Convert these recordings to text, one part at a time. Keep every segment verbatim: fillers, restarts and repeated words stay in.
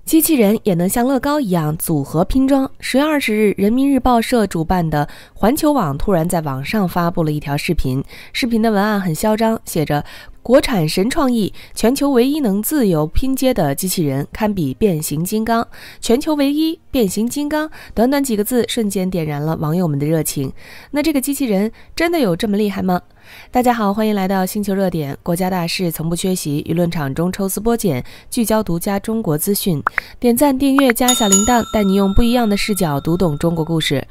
机器人也能像乐高一样组合拼装。十月二十日，人民日报社主办的环球网突然在网上发布了一条视频，视频的文案很嚣张，写着国产神创意，全球唯一能自由拼接的机器人，堪比变形金刚。全球唯一变形金刚，短短几个字瞬间点燃了网友们的热情。那这个机器人真的有这么厉害吗？大家好，欢迎来到星球热点。国家大事从不缺席，舆论场中抽丝剥茧，聚焦独家中国资讯。点赞、订阅加小铃铛，带你用不一样的视角读懂中国故事。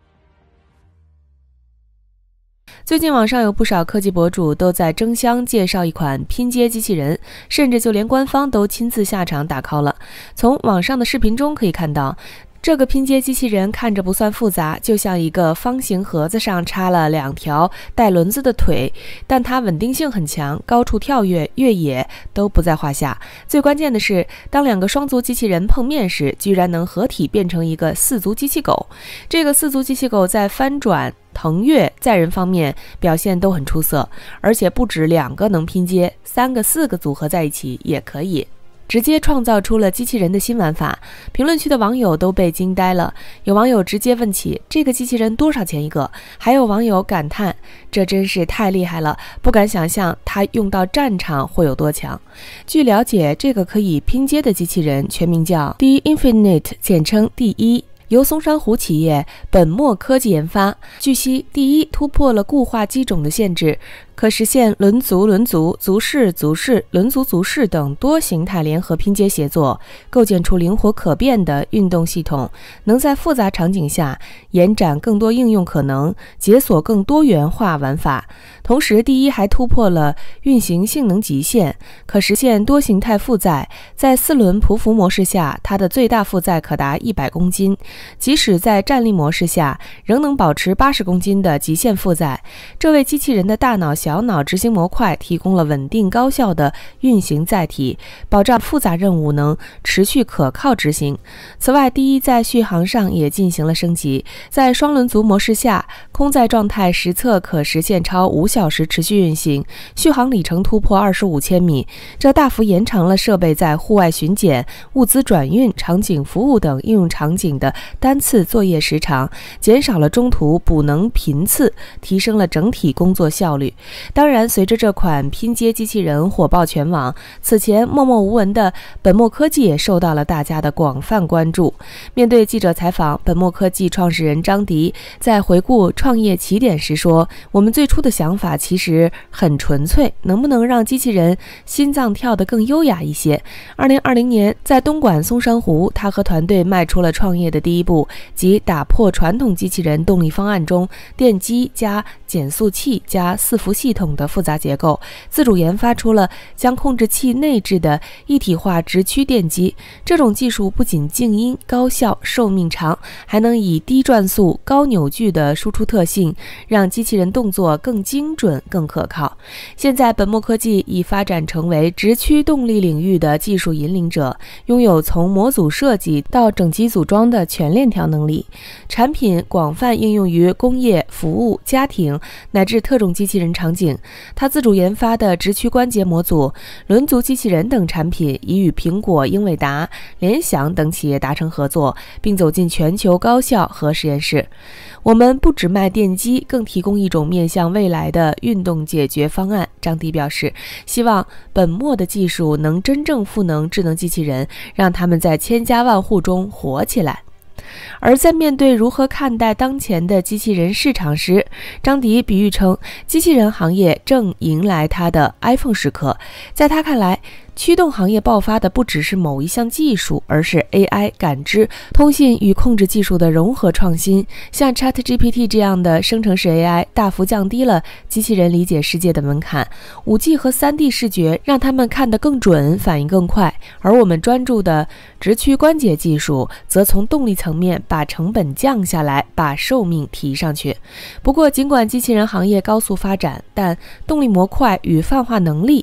最近网上有不少科技博主都在争相介绍一款拼接机器人，甚至就连官方都亲自下场打 call 了。从网上的视频中可以看到，这个拼接机器人看着不算复杂，就像一个方形盒子上插了两条带轮子的腿，但它稳定性很强，高处跳跃、越野都不在话下。最关键的是，当两个双足机器人碰面时，居然能合体变成一个四足机器狗。这个四足机器狗在翻转、腾跃、载人方面表现都很出色，而且不止两个能拼接，三个、四个组合在一起也可以。直接创造出了机器人的新玩法，评论区的网友都被惊呆了。有网友直接问起这个机器人多少钱一个，还有网友感叹这真是太厉害了，不敢想象它用到战场会有多强。据了解，这个可以拼接的机器人全名叫 D Infinite， 简称 D 一。由松山湖企业本墨科技研发。据悉，第一突破了固化机种的限制，可实现轮足、轮足、足式、足式、轮足、足式等多形态联合拼接协作，构建出灵活可变的运动系统，能在复杂场景下延展更多应用可能，解锁更多元化玩法。同时，第一还突破了运行性能极限，可实现多形态负载。在四轮匍匐模式下，它的最大负载可达一百公斤，即使在站立模式下，仍能保持八十公斤的极限负载。这为机器人的大脑、小脑执行模块提供了稳定高效的运行载体，保障复杂任务能持续可靠执行。此外，第一在续航上也进行了升级，在双轮足模式下，空载状态实测可实现超五小时持续运行，续航里程突破二十五千米，这大幅延长了设备在户外巡检、物资转运、场景服务等应用场景的单次作业时长，减少了中途补能频次，提升了整体工作效率。当然，随着这款拼接机器人火爆全网，此前默默无闻的本墨科技也受到了大家的广泛关注。面对记者采访，本墨科技创始人张迪在回顾创业起点时说，我们最初的想法其实很纯粹，能不能让机器人心脏跳得更优雅一些。二零二零年，在东莞松山湖，他和团队迈出了创业的第一步，即打破传统机器人动力方案中电机加减速器加伺服系统的复杂结构，自主研发出了将控制器内置的一体化直驱电机。这种技术不仅静音、高效、寿命长，还能以低转速、高扭矩的输出特性，让机器人动作更精准、更可靠。现在，本墨科技已发展成为直驱动力领域的技术引领者，拥有从模组设计到整机组装的全链条能力，产品广泛应用于工业、服务、家庭乃至特种机器人场景。它自主研发的直驱关节模组、轮足机器人等产品已与苹果、英伟达、联想等企业达成合作，并走进全球高校和实验室。我们不只卖电机，更提供一种面向未来的运动解决方案。张迪表示，希望本墨的技术能真正赋能智能机器人，让他们在千家万户中活起来。而在面对如何看待当前的机器人市场时，张迪比喻称，机器人行业正迎来它的 iPhone 时刻。在他看来，驱动行业爆发的不只是某一项技术，而是 A I 感知、通信与控制技术的融合创新。像 ChatGPT 这样的生成式 A I 大幅降低了机器人理解世界的门槛， 五 G 和 三 D 视觉让他们看得更准，反应更快。而我们专注的直驱关节技术则从动力层面把成本降下来，把寿命提上去。不过，尽管机器人行业高速发展，但动力模块与泛化能力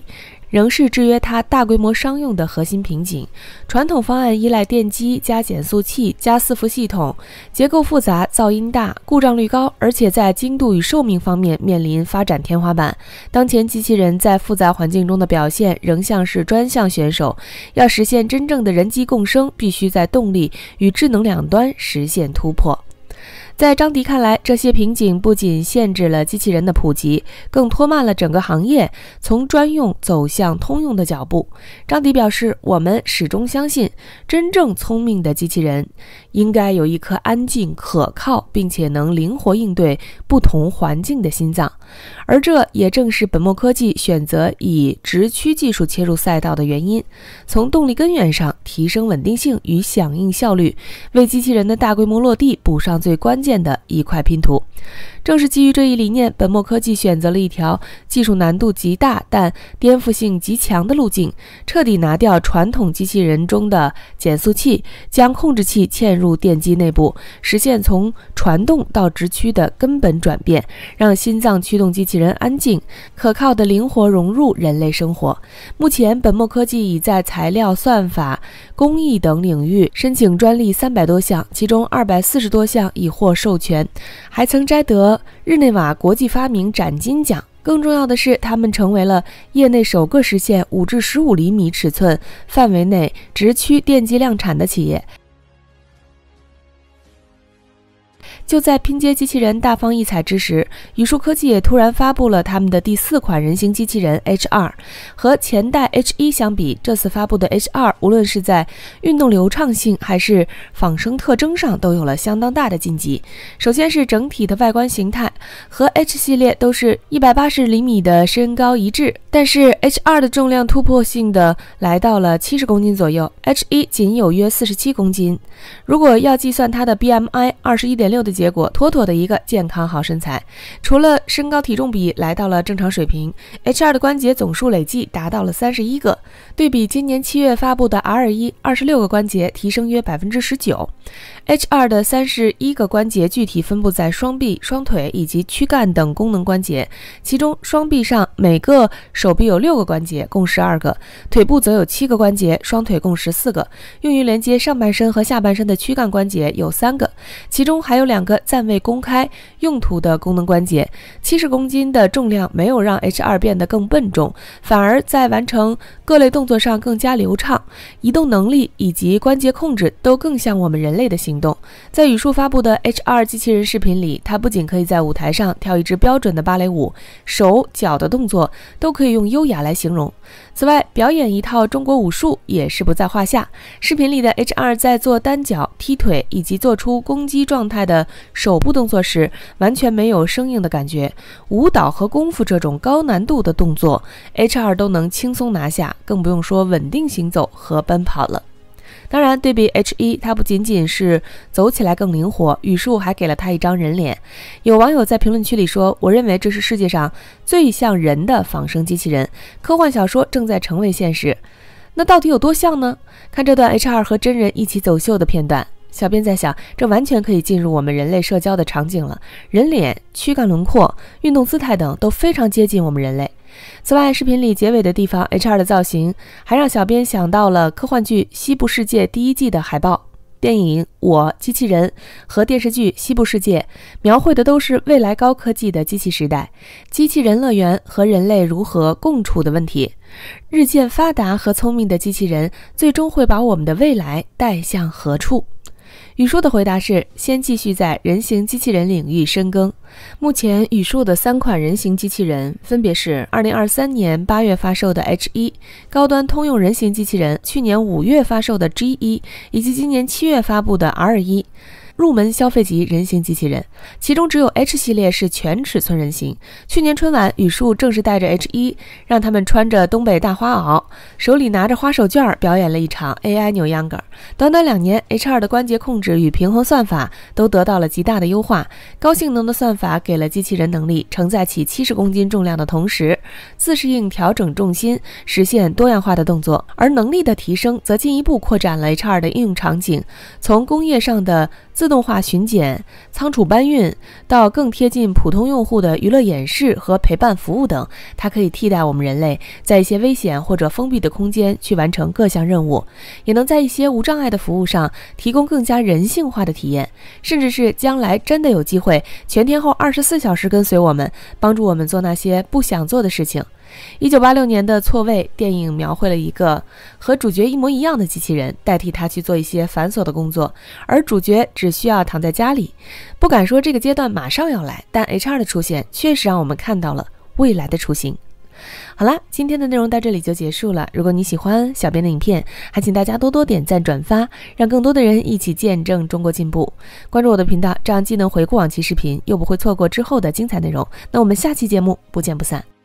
仍是制约它大规模商用的核心瓶颈。传统方案依赖电机加减速器加伺服系统，结构复杂、噪音大、故障率高，而且在精度与寿命方面面临发展天花板。当前机器人在复杂环境中的表现仍像是专项选手，要实现真正的人机共生，必须在动力与智能两端实现突破。在张迪看来，这些瓶颈不仅限制了机器人的普及，更拖慢了整个行业从专用走向通用的脚步。张迪表示，我们始终相信，真正聪明的机器人应该有一颗安静、可靠，并且能灵活应对不同环境的心脏。而这也正是本墨科技选择以直驱技术切入赛道的原因，从动力根源上提升稳定性与响应效率，为机器人的大规模落地补上最关键的一块拼图。正是基于这一理念，本墨科技选择了一条技术难度极大但颠覆性极强的路径，彻底拿掉传统机器人中的减速器，将控制器嵌入电机内部，实现从传动到直驱的根本转变，让心脏驱动机器人安静、可靠的灵活融入人类生活。目前，本墨科技已在材料、算法、工艺等领域申请专利三百多项，其中二百四十多项已获授权，还曾摘得日内瓦国际发明展金奖。更重要的是，他们成为了业内首个实现五至十五厘米尺寸范围内直驱电机量产的企业。就在拼接机器人大放异彩之时，宇树科技也突然发布了他们的第四款人形机器人 H 二。和前代 H 一 相比，这次发布的 H 二 无论是在运动流畅性还是仿生特征上都有了相当大的晋级。首先是整体的外观形态，和 H 系列都是一百八十厘米的身高一致，但是 H 二 的重量突破性的来到了七十公斤左右， H 一 仅有约四十七公斤。如果要计算它的 B M I 二十一点六 的结果，妥妥的一个健康好身材。除了身高体重比来到了正常水平， H 二 的关节总数累计达到了三十一个，对比今年七月发布的 R 一 二十六个关节，提升约 百分之十九。 H 二 的三十一个关节具体分布在双臂、双腿以及躯干等功能关节，其中双臂上每个手臂有六个关节，共十二个，腿部则有七个关节，双腿共十四个，用于连接上半身和下半身的躯干关节有三个，其中还有两个暂未公开用途的功能关节。七十公斤的重量没有让 H 二 变得更笨重，反而在完成各类动作上更加流畅，移动能力以及关节控制都更像我们人类的行动。在宇树发布的 H 二 机器人视频里，它不仅可以在舞台上跳一支标准的芭蕾舞，手脚的动作都可以用优雅来形容。此外，表演一套中国武术也是不在话下。视频里的 H 二 在做单脚、踢腿以及做出攻击状态的手部动作时，完全没有生硬的感觉。舞蹈和功夫这种高难度的动作 ，H 二 都能轻松拿下，更不用说稳定行走和奔跑了。当然，对比 H 一， 它不仅仅是走起来更灵活，宇树还给了它一张人脸。有网友在评论区里说，我认为这是世界上最像人的仿生机器人，科幻小说正在成为现实。那到底有多像呢？看这段 H 二 和真人一起走秀的片段，小编在想，这完全可以进入我们人类社交的场景了。人脸、躯干轮廓、运动姿态等都非常接近我们人类。此外，视频里结尾的地方 H 二 的造型还让小编想到了科幻剧《西部世界》第一季的海报。电影《我机器人》和电视剧《西部世界》描绘的都是未来高科技的机器时代，机器人乐园和人类如何共处的问题。日渐发达和聪明的机器人最终会把我们的未来带向何处？宇树的回答是，先继续在人形机器人领域深耕。目前宇树的三款人形机器人分别是二零二三年八月发售的 H 一 高端通用人形机器人，去年五月发售的 G 一 以及今年七月发布的 R 一入门消费级人形机器人，其中只有 H 系列是全尺寸人形。去年春晚，宇树正是带着 H 一， 让他们穿着东北大花袄，手里拿着花手绢，表演了一场 A I 扭秧歌。短短两年 ，H 二 的关节控制与平衡算法都得到了极大的优化。高性能的算法给了机器人能力承载起七十公斤重量的同时，自适应调整重心，实现多样化的动作。而能力的提升则进一步扩展了 H 二 的应用场景，从工业上的自动化巡检、仓储搬运，到更贴近普通用户的娱乐演示和陪伴服务等，它可以替代我们人类在一些危险或者封闭的空间去完成各项任务，也能在一些无障碍的服务上提供更加人性化的体验，甚至是将来真的有机会全天候二十四小时跟随我们，帮助我们做那些不想做的事情。一九八六年的错位电影描绘了一个和主角一模一样的机器人，代替他去做一些繁琐的工作，而主角只需要躺在家里。不敢说这个阶段马上要来，但 H 二 的出现确实让我们看到了未来的雏形。好啦，今天的内容到这里就结束了。如果你喜欢小编的影片，还请大家多多点赞转发，让更多的人一起见证中国进步。关注我的频道，这样既能回顾往期视频，又不会错过之后的精彩内容。那我们下期节目不见不散。